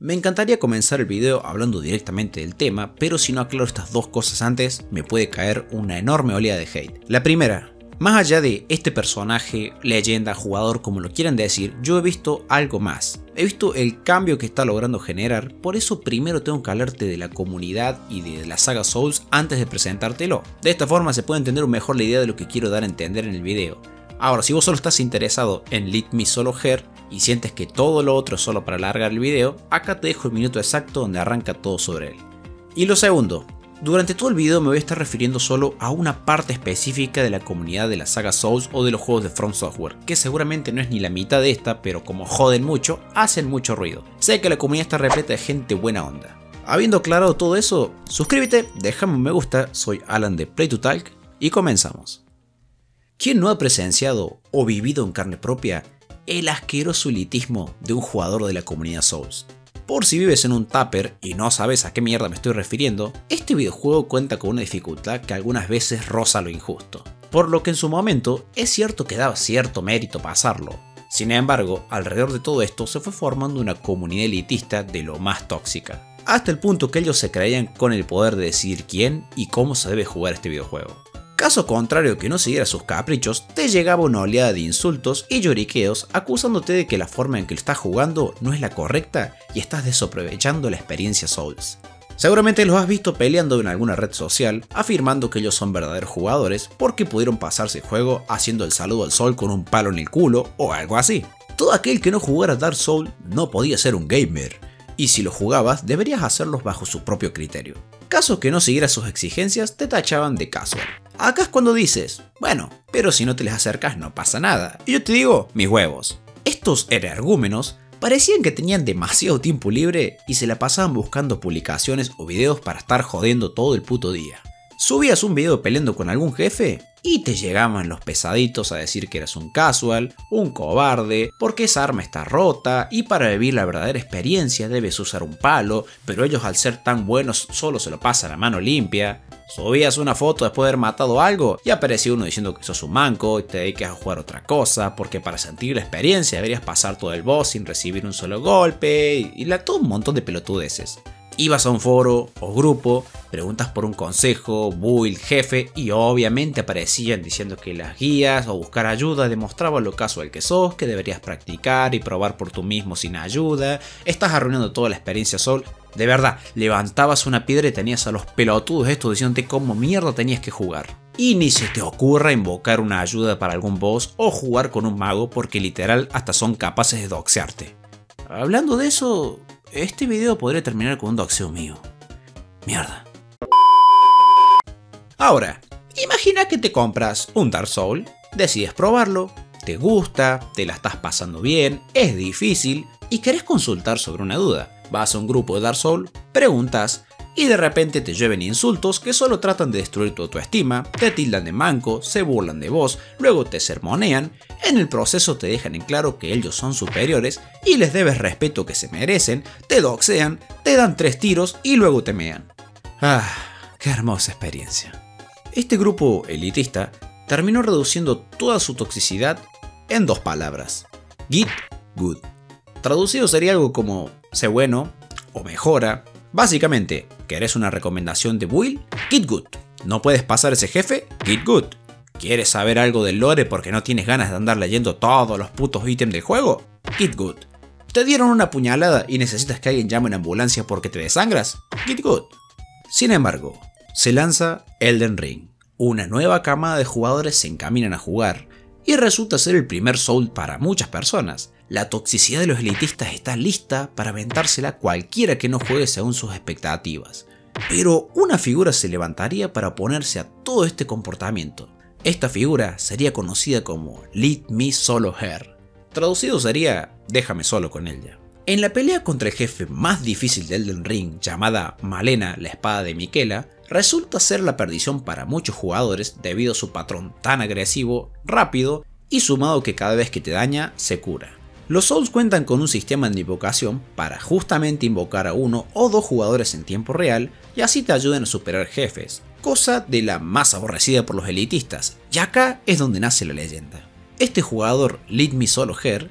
Me encantaría comenzar el video hablando directamente del tema, pero si no aclaro estas dos cosas antes, me puede caer una enorme oleada de hate. La primera, más allá de este personaje, leyenda, jugador, como lo quieran decir, yo he visto algo más. He visto el cambio que está logrando generar, por eso primero tengo que hablarte de la comunidad y de la saga Souls antes de presentártelo. De esta forma se puede entender mejor la idea de lo que quiero dar a entender en el video. Ahora, si vos solo estás interesado en Let Me Solo Her y sientes que todo lo otro es solo para alargar el video, acá te dejo el minuto exacto donde arranca todo sobre él. Y lo segundo, durante todo el video me voy a estar refiriendo solo a una parte específica de la comunidad de la saga Souls o de los juegos de From Software, que seguramente no es ni la mitad de esta, pero como joden mucho, hacen mucho ruido. Sé que la comunidad está repleta de gente buena onda. Habiendo aclarado todo eso, suscríbete, déjame un me gusta, soy Alan de Play to Talk y comenzamos. ¿Quién no ha presenciado o vivido en carne propia el asqueroso elitismo de un jugador de la comunidad Souls? Por si vives en un tupper y no sabes a qué mierda me estoy refiriendo, este videojuego cuenta con una dificultad que algunas veces roza lo injusto, por lo que en su momento es cierto que daba cierto mérito pasarlo. Sin embargo, alrededor de todo esto se fue formando una comunidad elitista de lo más tóxica, hasta el punto que ellos se creían con el poder de decidir quién y cómo se debe jugar este videojuego. Caso contrario que no siguiera sus caprichos, te llegaba una oleada de insultos y lloriqueos acusándote de que la forma en que lo estás jugando no es la correcta y estás desaprovechando la experiencia Souls. Seguramente los has visto peleando en alguna red social, afirmando que ellos son verdaderos jugadores porque pudieron pasarse el juego haciendo el saludo al sol con un palo en el culo o algo así. Todo aquel que no jugara Dark Souls no podía ser un gamer, y si lo jugabas deberías hacerlos bajo su propio criterio. Caso que no siguieras sus exigencias, te tachaban de casual. Acá es cuando dices, bueno, pero si no te les acercas no pasa nada. Y yo te digo, mis huevos. Estos energúmenos parecían que tenían demasiado tiempo libre y se la pasaban buscando publicaciones o videos para estar jodiendo todo el puto día. Subías un video peleando con algún jefe y te llegaban los pesaditos a decir que eras un casual, un cobarde, porque esa arma está rota y para vivir la verdadera experiencia debes usar un palo, pero ellos al ser tan buenos solo se lo pasan a mano limpia. Subías una foto después de haber matado algo y aparecía uno diciendo que sos un manco y te dedicas a jugar otra cosa, porque para sentir la experiencia deberías pasar todo el boss sin recibir un solo golpe y todo un montón de pelotudeces. Ibas a un foro o grupo, preguntas por un consejo, build, jefe y obviamente aparecían diciendo que las guías o buscar ayuda demostraban lo casual que sos, que deberías practicar y probar por tú mismo sin ayuda, estás arruinando toda la experiencia Soul. De verdad, levantabas una piedra y tenías a los pelotudos estos diciéndote cómo mierda tenías que jugar. Y ni se te ocurra invocar una ayuda para algún boss o jugar con un mago porque literal hasta son capaces de doxearte. Hablando de eso, este video podría terminar con un doxeo mío. Mierda. Ahora, imagina que te compras un Dark Souls, decides probarlo, te gusta, te la estás pasando bien, es difícil y querés consultar sobre una duda. Vas a un grupo de Dark Souls, preguntas y de repente te llueven insultos que solo tratan de destruir tu autoestima, te tildan de manco, se burlan de vos, luego te sermonean, en el proceso te dejan en claro que ellos son superiores y les debes respeto que se merecen, te doxean, te dan 3 tiros y luego te mean. Ah, qué hermosa experiencia. Este grupo elitista terminó reduciendo toda su toxicidad en 2 palabras: Get Good. Traducido sería algo como sé bueno o mejora. Básicamente, ¿querés una recomendación de build? Get Good. ¿No puedes pasar ese jefe? Get Good. ¿Quieres saber algo del lore porque no tienes ganas de andar leyendo todos los putos ítems del juego? Get Good. ¿Te dieron una puñalada y necesitas que alguien llame a una ambulancia porque te desangras? Get Good. Sin embargo, se lanza Elden Ring. Una nueva camada de jugadores se encaminan a jugar y resulta ser el primer Soul para muchas personas. La toxicidad de los elitistas está lista para aventársela cualquiera que no juegue según sus expectativas. Pero una figura se levantaría para oponerse a todo este comportamiento. Esta figura sería conocida como Let Me Solo Her. Traducido sería déjame solo con ella. En la pelea contra el jefe más difícil de Elden Ring, llamada Malena, la espada de Miquela, resulta ser la perdición para muchos jugadores debido a su patrón tan agresivo, rápido y sumado que cada vez que te daña, se cura. Los Souls cuentan con un sistema de invocación para justamente invocar a 1 o 2 jugadores en tiempo real y así te ayuden a superar jefes, cosa de la más aborrecida por los elitistas, y acá es donde nace la leyenda. Este jugador, Let Me Solo Her,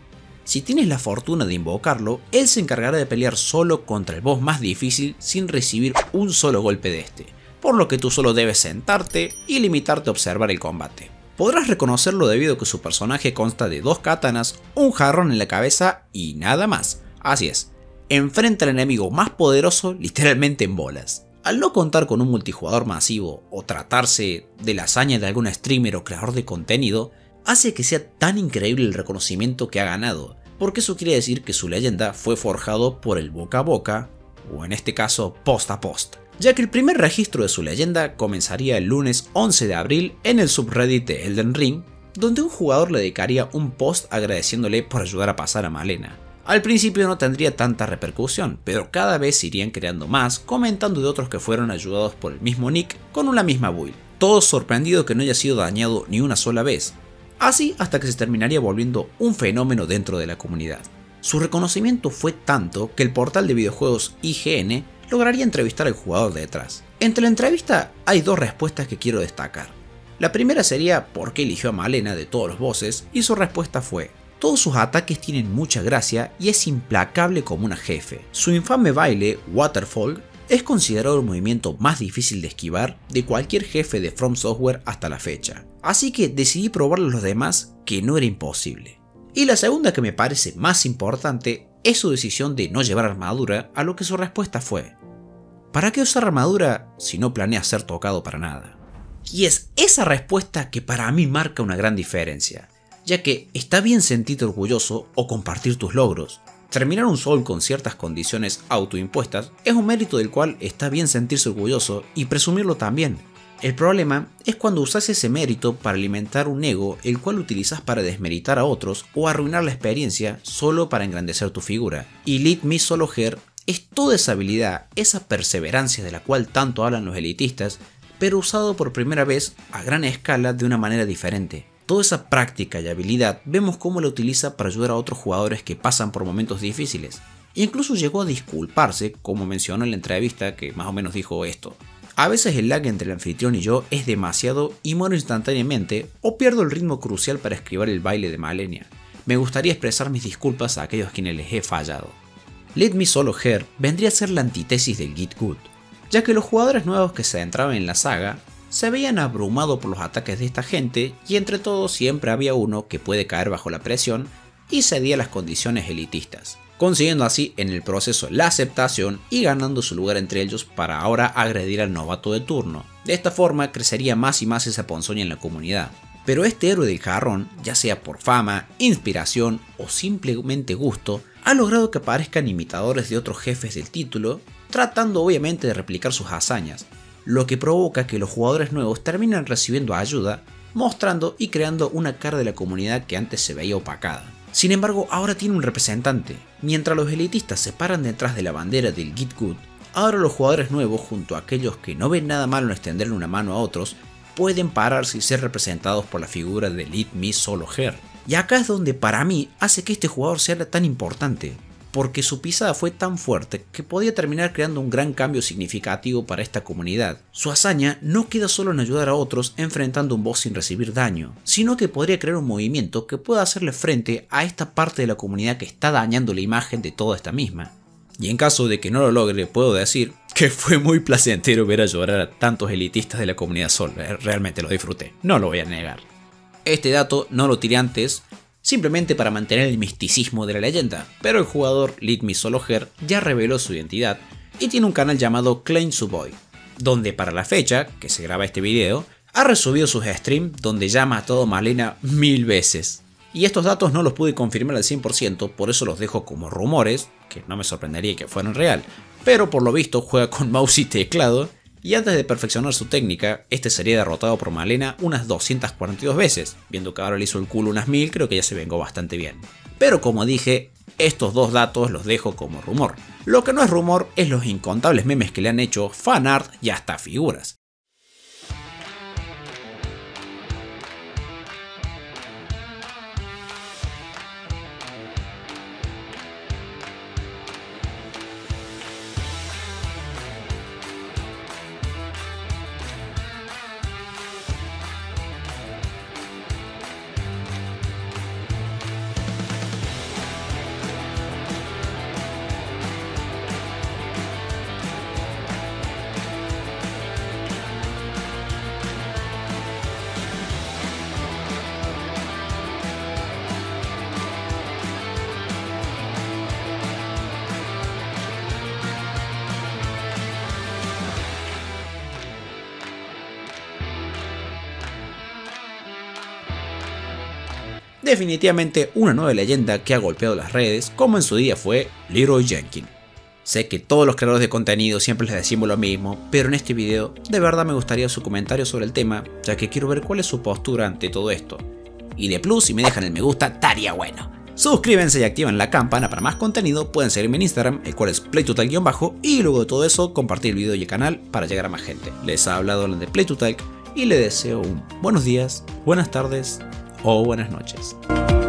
Si tienes la fortuna de invocarlo, él se encargará de pelear solo contra el boss más difícil sin recibir un solo golpe de este, por lo que tú solo debes sentarte y limitarte a observar el combate. Podrás reconocerlo debido a que su personaje consta de 2 katanas, un jarrón en la cabeza y nada más. Así es, enfrenta al enemigo más poderoso literalmente en bolas. Al no contar con un multijugador masivo o tratarse de la hazaña de algún streamer o creador de contenido, hace que sea tan increíble el reconocimiento que ha ganado, porque eso quiere decir que su leyenda fue forjado por el boca a boca, o en este caso post a post, ya que el primer registro de su leyenda comenzaría el lunes 11 de abril en el subreddit de Elden Ring, donde un jugador le dedicaría un post agradeciéndole por ayudar a pasar a Malenia. Al principio no tendría tanta repercusión, pero cada vez se irían creando más, comentando de otros que fueron ayudados por el mismo nick con una misma build, todos sorprendidos que no haya sido dañado ni una sola vez. Así hasta que se terminaría volviendo un fenómeno dentro de la comunidad. Su reconocimiento fue tanto que el portal de videojuegos IGN lograría entrevistar al jugador de detrás. Entre la entrevista hay 2 respuestas que quiero destacar. La primera sería por qué eligió a Malenia de todos los bosses, y su respuesta fue: todos sus ataques tienen mucha gracia y es implacable como una jefe. Su infame baile, Waterfall, es considerado el movimiento más difícil de esquivar de cualquier jefe de From Software hasta la fecha. Así que decidí probarlo a los demás, que no era imposible. Y la segunda, que me parece más importante, es su decisión de no llevar armadura, a lo que su respuesta fue: ¿para qué usar armadura si no planeas ser tocado para nada? Y es esa respuesta que para mí marca una gran diferencia, ya que está bien sentirte orgulloso o compartir tus logros. Terminar un Soul con ciertas condiciones autoimpuestas es un mérito del cual está bien sentirse orgulloso y presumirlo también. El problema es cuando usas ese mérito para alimentar un ego, el cual utilizas para desmeritar a otros o arruinar la experiencia solo para engrandecer tu figura. Y Let Me Solo Her es toda esa habilidad, esa perseverancia de la cual tanto hablan los elitistas, pero usado por primera vez a gran escala de una manera diferente. Toda esa práctica y habilidad vemos cómo la utiliza para ayudar a otros jugadores que pasan por momentos difíciles. E incluso llegó a disculparse, como mencionó en la entrevista, que más o menos dijo esto: a veces el lag entre el anfitrión y yo es demasiado y muero instantáneamente o pierdo el ritmo crucial para esquivar el baile de Malenia. Me gustaría expresar mis disculpas a aquellos a quienes les he fallado. Let Me Solo Her vendría a ser la antítesis del Get Good, ya que los jugadores nuevos que se adentraban en la saga se veían abrumados por los ataques de esta gente, y entre todos siempre había uno que puede caer bajo la presión y cedía a las condiciones elitistas, consiguiendo así en el proceso la aceptación y ganando su lugar entre ellos para ahora agredir al novato de turno. De esta forma crecería más y más esa ponzoña en la comunidad. Pero este héroe del jarrón, ya sea por fama, inspiración o simplemente gusto, ha logrado que aparezcan imitadores de otros jefes del título, tratando obviamente de replicar sus hazañas, lo que provoca que los jugadores nuevos terminan recibiendo ayuda, mostrando y creando una cara de la comunidad que antes se veía opacada. Sin embargo, ahora tiene un representante. Mientras los elitistas se paran detrás de la bandera del Get Good, ahora los jugadores nuevos, junto a aquellos que no ven nada malo en extenderle una mano a otros, pueden pararse y ser representados por la figura de Let Me Solo Her. Y acá es donde para mí hace que este jugador sea tan importante, porque su pisada fue tan fuerte que podía terminar creando un gran cambio significativo para esta comunidad. Su hazaña no queda solo en ayudar a otros enfrentando un boss sin recibir daño, sino que podría crear un movimiento que pueda hacerle frente a esta parte de la comunidad que está dañando la imagen de toda esta misma. Y en caso de que no lo logre, puedo decir que fue muy placentero ver a llorar a tantos elitistas de la comunidad Sol. Realmente lo disfruté, no lo voy a negar. Este dato no lo tiré antes, simplemente para mantener el misticismo de la leyenda, pero el jugador Let Me Solo Her ya reveló su identidad y tiene un canal llamado Claim Suboy, donde para la fecha que se graba este video, ha resubido sus streams donde llama a todo Malenia 1000 veces. Y estos datos no los pude confirmar al 100%, por eso los dejo como rumores, que no me sorprendería que fueran real, pero por lo visto juega con mouse y teclado, y antes de perfeccionar su técnica, este sería derrotado por Malenia unas 242 veces, viendo que ahora le hizo el culo unas 1000, creo que ya se vengó bastante bien. Pero como dije, estos dos datos los dejo como rumor. Lo que no es rumor es los incontables memes que le han hecho, fanart y hasta figuras. Definitivamente una nueva leyenda que ha golpeado las redes, como en su día fue Leroy Jenkins. Sé que todos los creadores de contenido siempre les decimos lo mismo, pero en este video de verdad me gustaría su comentario sobre el tema, ya que quiero ver cuál es su postura ante todo esto. Y de plus, si me dejan el me gusta, estaría bueno. Suscríbanse y activen la campana para más contenido, pueden seguirme en Instagram, el cual es playtotalk_, y luego de todo eso, compartir el video y el canal para llegar a más gente. Les ha hablado Alan de Playtotalk y les deseo un buenos días, buenas tardes o buenas noches.